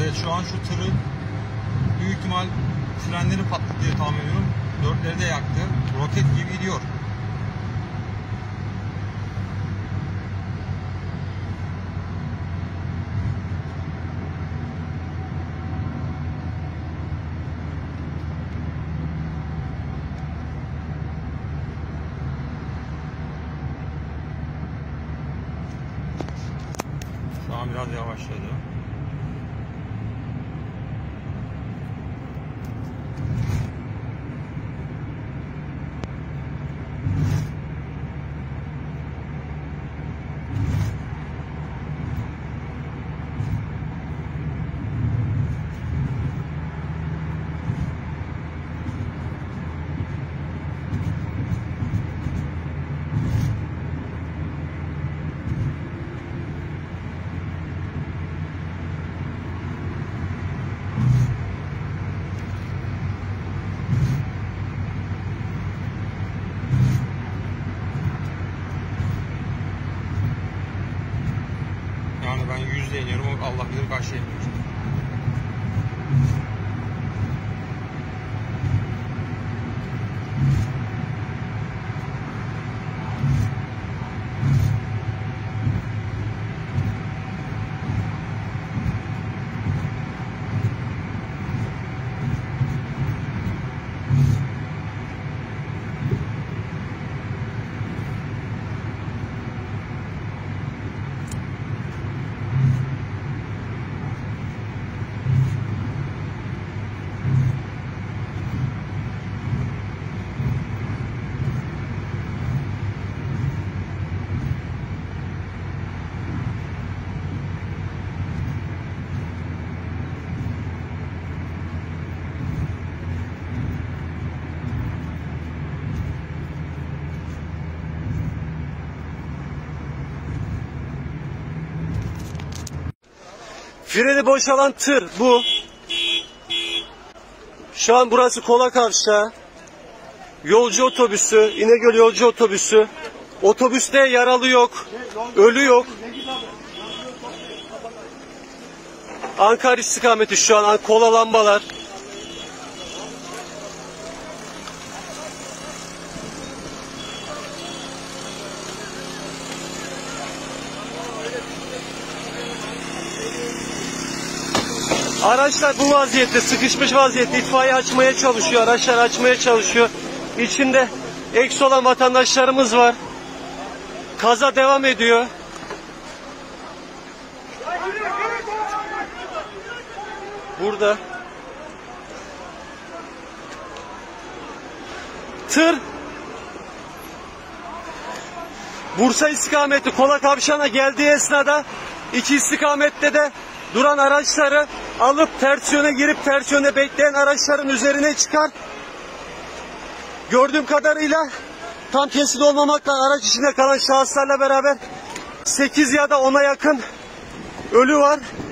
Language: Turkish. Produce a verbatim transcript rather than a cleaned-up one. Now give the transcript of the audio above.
Evet, şu an şu tırı büyük ihtimal frenleri patladı diye tahmin ediyorum. Dörtleri de yaktı. Roket gibi gidiyor. Şu an biraz yavaşladı. Yani ben yüzde iniyorum, Allah bilir kaç şey iniyor. Freni boşalan tır bu. Şu an burası Kola Kavşağı. Yolcu otobüsü, İnegöl yolcu otobüsü. Otobüste yaralı yok, ölü yok. Ankara istikameti şu an, kola lambalar. Araçlar bu vaziyette, sıkışmış vaziyette. İtfaiye açmaya çalışıyor, araçlar açmaya çalışıyor. İçinde eks olan vatandaşlarımız var. Kaza devam ediyor. Burada tır Bursa istikameti Kola Kavşağı'na geldiği esnada iki istikamette de duran araçları alıp ters yöne girip ters yöne bekleyen araçların üzerine çıkar. Gördüğüm kadarıyla tam kesin olmamakla araç içinde kalan şahıslarla beraber sekiz ya da ona yakın ölü var.